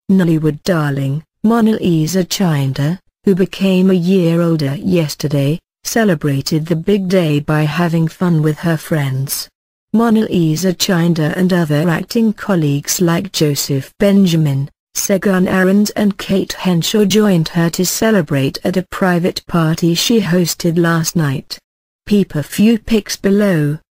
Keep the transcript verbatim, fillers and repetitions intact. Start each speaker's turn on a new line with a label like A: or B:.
A: Nollywood darling, Mona Lisa Chainda, who became a year older yesterday, celebrated the big day by having fun with her friends. Mona Lisa Chainda and other acting colleagues like Joseph Benjamin, Segun Aarons and Kate Henshaw joined her to celebrate at a private party she hosted last night. Peep a few pics below.